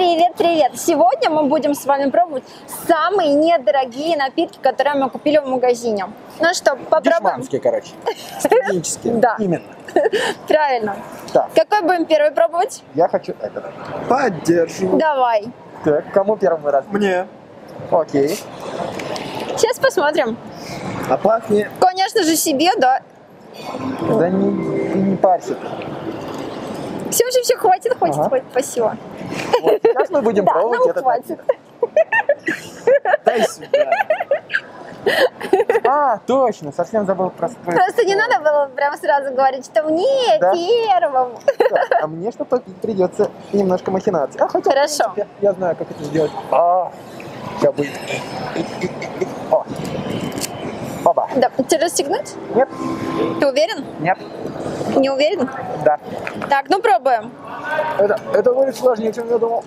Привет, привет! Сегодня мы будем с вами пробовать самые недорогие напитки, которые мы купили в магазине. Ну что, попробуем? Дешманские, короче. Студенческие. Да. Именно. Правильно. Так. Какой будем первый пробовать? Я хочу этот. Поддержу. Давай. Так, кому первый раз? Мне. Окей. Сейчас посмотрим. А пахнет. Конечно же себе, да. Да не парься. Все, хватит, Ага. хватит, спасибо. Вот, сейчас мы будем Да, пробовать ну этот хватит. Дай сюда. напиток. А, точно, совсем забыл про свой. Просто не надо было прям сразу говорить, что мне Да. первому. Да, а мне, чтобы попить, придется немножко махинаций. А, хотя, в Хорошо. принципе, я знаю, как это сделать. Сейчас будет. О. Оба. Да, тебе расстегнуть? Нет, Ты уверен? нет, Не уверен? да. Так, ну пробуем. Это будет сложнее, чем я думал.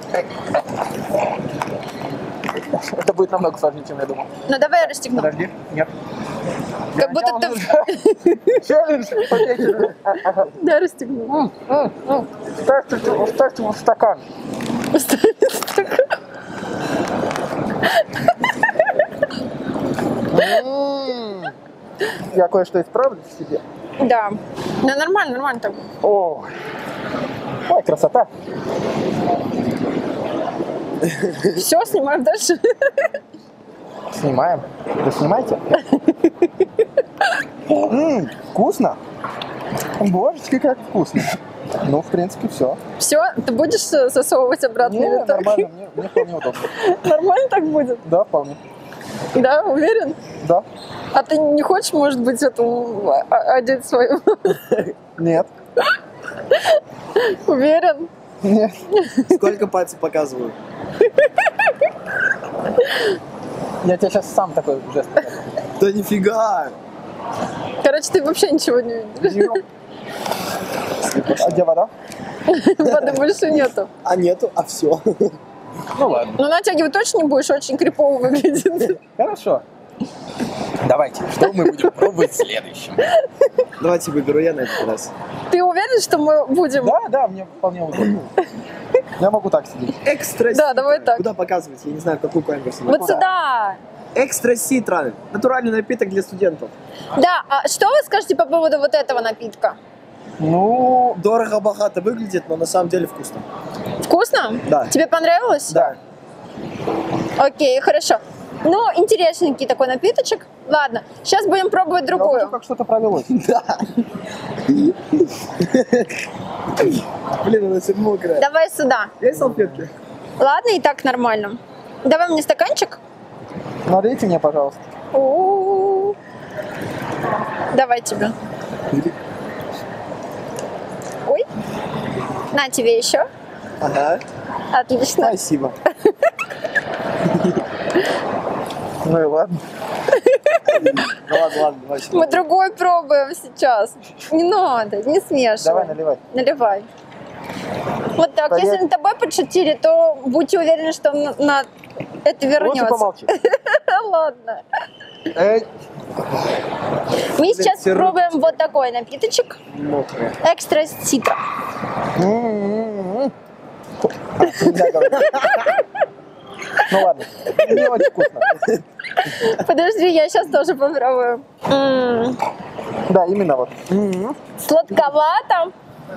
Это будет намного сложнее, чем я думал. Ну давай я расстегну. Подожди, нет. Как будто ты... Челлендж. Попейте. Ага. Да, расстегну. Вставьте его в стакан. Я кое-что исправлю в себе. Да. Ну нормально так. Ой, красота. Все, снимаем дальше. Снимаем. Вы снимаете? Вкусно. Божечки, как вкусно. Ну, в принципе, все. Все, ты будешь засовывать обратно или так? Нормально, мне вполне удобно. Нормально так будет? Да, вполне. Да, уверен? Да. А ты не хочешь, может быть, эту одеть свою? Нет. Уверен? Нет. Сколько пальцев показываю? Я тебе сейчас сам такой жест покажу. Да нифига. Короче, ты вообще ничего не видишь. А где вода? Воды больше нету. А нету, а все. Ну ладно. Но натягивать точно не будешь, очень крипово выглядит. Хорошо. Давайте, что мы будем пробовать следующим? Давайте выберу я на этот раз. Ты уверен, что мы будем? Да, мне вполне удобно. Я могу так сидеть. Экстра Да, ситра. давай так. Куда показывать? Я не знаю, какую камеру снимать. Вот сюда. Экстра ситра. Натуральный напиток для студентов. Да, а что вы скажете по поводу вот этого напитка? Ну, Дорого-богато выглядит, но на самом деле вкусно. Вкусно? Да. Тебе понравилось? Да. Окей, хорошо. Ну, интересненький такой напиточек. Ладно, сейчас будем пробовать я хочу, другую. как что-то провелось. Да. Блин, она все мокрая. Давай сюда. Есть салфетки? Ладно, и так нормально. Давай мне стаканчик. Налейте мне, пожалуйста. У-у-у. Давай тебе. Ой. На тебе еще. Ага. Отлично. Спасибо. Ну и ладно. Ну ладно, давай. Мы другой пробуем сейчас. Не надо, не смешивай. Давай, наливай. Наливай. Вот так, Понятно. если над тобой подшутили, то будьте уверены, что на это Лучше вернется. помолчи. Ладно. Эй, Мы сейчас сироп. пробуем вот такой напиточек. Мокрая. Экстра ситра. нельзя говорить. Ну ладно, не очень вкусно. Подожди, я сейчас тоже попробую. Да, именно вот. Сладковато.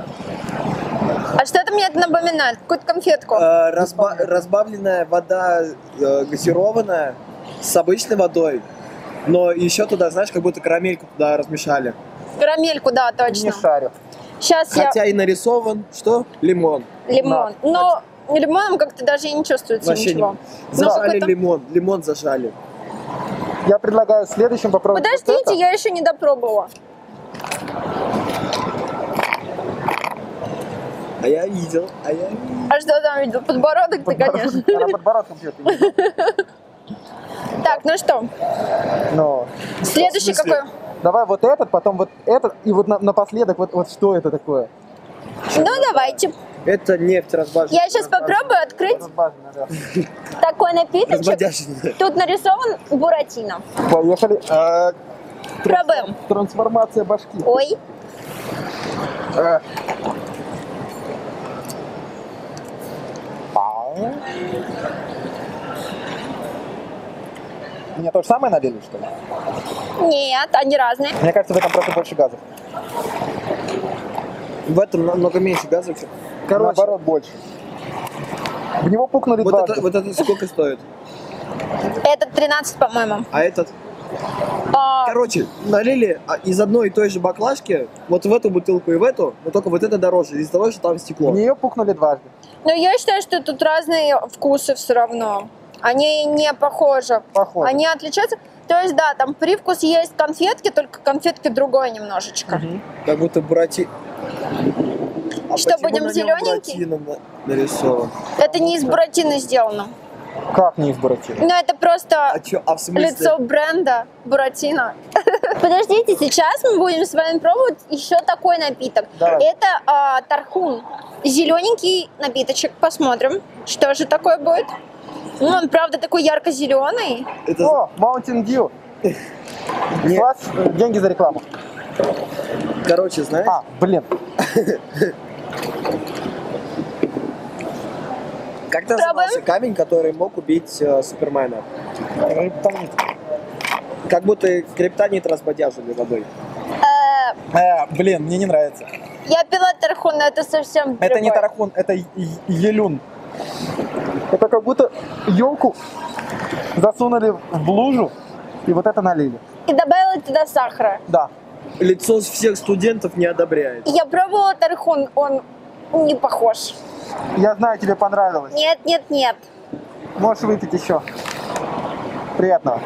А что это мне это напоминает? Какую-то конфетку. Разбавленная вода газированная с обычной водой. Но еще туда, знаешь, как будто карамельку туда размешали. Карамельку, да, Не точно. шарю. Сейчас Хотя и нарисован, что? Лимон. лимон. Но лимоном как-то даже и не чувствуется Вообще ничего. не. Но Зажали какой-то- лимон. Лимон зажали. Я предлагаю следующим попробовать вот Подождите, это. я еще не допробовала. А я видел. А что там видел? Подбородок ты, конечно. Она подбородком пьет. Так, ну что, Но следующий В смысле? какой? давай вот этот, потом вот этот, и вот напоследок вот что это такое? Ну, давайте. Это нефть разбавленная. Я сейчас попробую открыть Разбавленное, да. такой напиточек. Разводящий. Тут нарисован буратино. Поехали. Пробуем. Трансформация башки. Ой, Мне то же самое налили, что ли? Нет, они разные. Мне кажется, в этом просто больше газов. В этом намного меньше газа. Короче, Наоборот, больше. В него пукнули вот дважды. вот это сколько стоит? Этот 13, по-моему. А этот? А, Короче, налили из одной и той же баклажки вот в эту бутылку и в эту, но только вот это дороже, из-за того, что там стекло. В нее пукнули дважды. но я считаю, что тут разные вкусы все равно. Они не похожи. Похоже. Они отличаются. То есть, да, там привкус есть конфетки, только конфетки другой немножечко. Как будто бурати... А Что, почему будем на нем зелененький? буратино нарисован? Это не из буратино сделано. Как не из буратино? Но это просто А чё, а в смысле? лицо бренда буратино. Подождите, сейчас мы будем с вами пробовать еще такой напиток. Давай. Это тархун. Зелененький напиточек. Посмотрим, что же такое будет. Ну, он, правда, такой ярко-зеленый. Это... О, Mountain Dew. Не. Класс, деньги за рекламу. Короче, знаешь? А, блин. Как назывался камень, который мог убить Супермена? Криптонит. Как будто криптонит разбодяжили водой. Блин, мне не нравится. Я пила тархун, но это совсем Это не другое. тархун, это елюн. Это как будто елку засунули в лужу и вот это налили. И добавила туда сахара. Да. Лицо всех студентов не одобряет. Я пробовала тархун, он не похож. Я знаю, тебе понравилось. Нет, нет, нет. Можешь выпить еще. Приятного.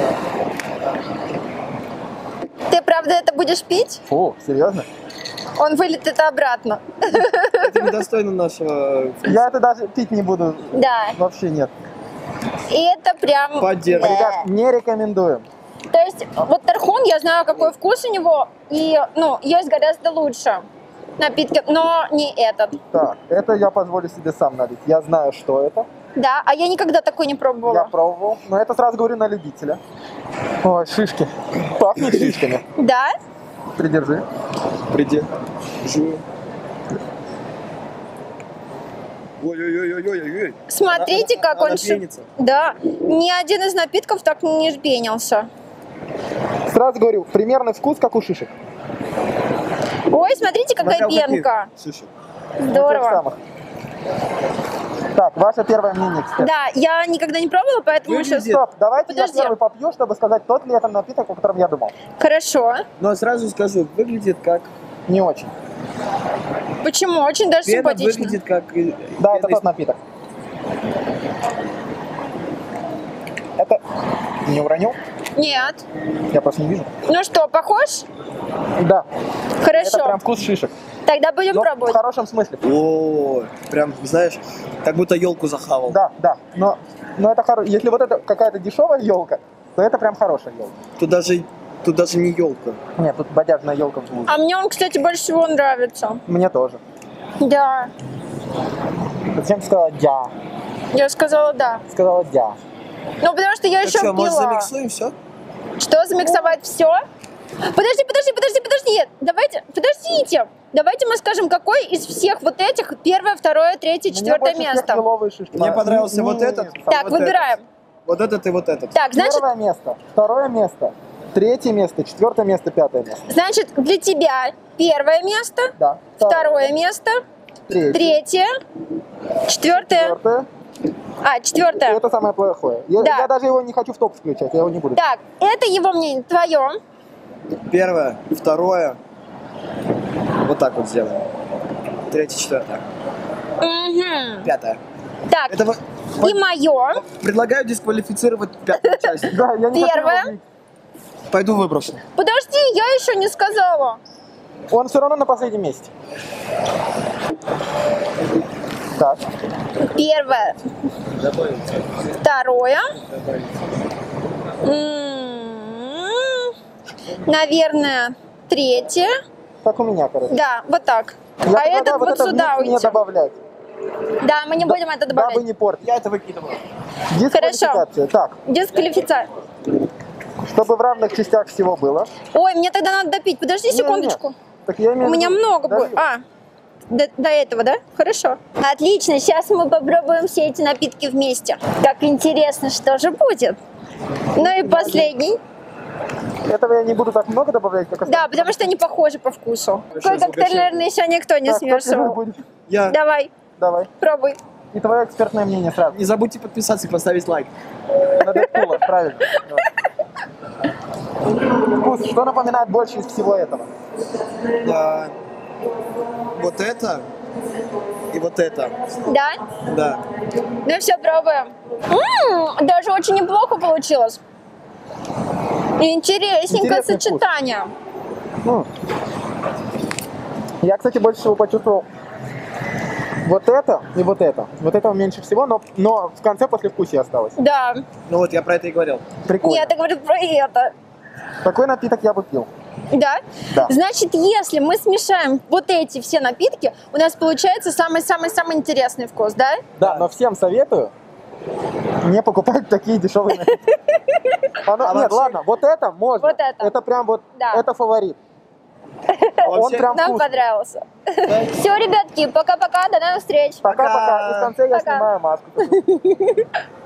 Ты правда это будешь пить? Фу, серьезно? Он вылетит обратно. Это недостойно нашего... Я это даже пить не буду. Да. Вообще нет. И это прям... Поддерживаю. Да. Ребят, не рекомендуем. То есть вот тархун, я знаю, какой вкус у него, и ну, есть гораздо лучше напитки, но не этот. Так, это я позволю себе сам налить. Я знаю, что это. Да, а я никогда такой не Я пробовала. пробовал. Но это сразу говорю на любителя. Ой, шишки. Пахнет шишками. Да? Придержи. Приди. Жую. Ой-ой-ой-ой-ой-ой. Смотрите, как она он... пенится. Да, ни один из напитков так не жбенился. Сразу говорю, примерный вкус, как у шишек. Ой, смотрите, какая Смотря у каких пенка. шишек. Ну, тех Здорово. самых. Так, ваше первое мнение, эксперт. Да, я никогда не пробовала, поэтому Выглядит. сейчас... Стоп, давайте Подожди. я первый попью, чтобы сказать, тот ли это напиток, о котором я думал. Хорошо. Но сразу скажу, выглядит как... Не очень. Почему? Очень даже Пена симпатично. выглядит как... Да, это пена тот напиток. Это не уронил? Нет. Я просто не вижу. Ну что, похож? Да, Хорошо. это прям вкус шишек. Тогда будем Но в пробовать. хорошем смысле. О, прям, знаешь, как будто елку захавал. Да, да. Но это если вот это какая-то дешевая елка, то это прям хорошая елка. Тут даже не елка. Нет, тут бодяжная елка в луже. А мне он, кстати, больше всего нравится. Мне тоже. Да. Зачем ты сказала «дя»? Я сказала да. Сказала «дя». Ну, потому что я Так еще что, может, пила. замиксуем все? Что, замиксовать все? Подожди. Подождите. Давайте мы скажем, какой из всех вот этих первое, второе, третье, Мне четвертое больше всех место. лиловые шишки. Мне понравился вот этот. Так, вот выбираем. Вот этот и вот этот. Так, значит, Первое место, второе место, третье место, четвертое место, пятое место. для тебя первое место, Да. второе место, Третье. третье, четвертое. Четвертое. Четвертое. Это самое плохое. Да. Я даже его не хочу в топ включать, я его не буду. Так, это его мнение, твое. Первое, второе. Вот так вот сделаем. Третье, четвертое. Угу. Пятое. Так, Это и мое. предлагаю дисквалифицировать пятую часть. Да, я не хочу Первое. его бить. Пойду выброшу. Подожди, я еще не сказала. Он все равно на последнем месте. Так. Первое, Добавить. второе. Наверное, третье. Как у меня, короче. Да, вот так. Я А предлагаю этот вот это сюда вместе не уйдет. добавлять. Да, мы не будем это Дабы добавлять. не портить. Я это выкидываю. Дисквалификация. Так, Дисквалификация. чтобы в равных частях всего было. Ой, мне тогда надо допить. Подожди Не-не-не. секундочку. Так я имею У в меня виду, много даже будет. до этого, да? Хорошо. Отлично, сейчас мы попробуем все эти напитки вместе. Как интересно, что же будет. Ну и последний. Этого я не буду так много добавлять, как Да, потому что они похожи по вкусу. Какой коктейль, угощение. наверное, еще никто не Так, кто первый смешивал. будет? Я. Давай, Давай. пробуй. И твое экспертное мнение сразу. Не забудьте подписаться и поставить лайк. На Дэдпула, правильно. Вкус, что напоминает больше из всего этого? Да. Вот это и вот это. Да? Да. Ну все, пробуем. Даже очень неплохо получилось. Интересненькое Интересный вкус. сочетание. Я, кстати, больше всего почувствовал вот это и вот это. Вот этого меньше всего, но в конце послевкусие осталось. Да. Ну вот, я про это и говорил. Прикольно. Нет, я говорю про это. Такой напиток я бы пил. Да? Да. Значит, если мы смешаем вот эти все напитки, у нас получается самый-самый-самый интересный вкус, да? Да, но всем советую не покупать такие дешевые напитки. Нет, вообще- ладно, вот это можно. Вот это. Это прям вот, Да. это фаворит. А Он вообще- прям Нам вкусный. понравился. Все, ребятки, пока-пока, до новых встреч. Пока-пока. И в конце я Пока. снимаю маску.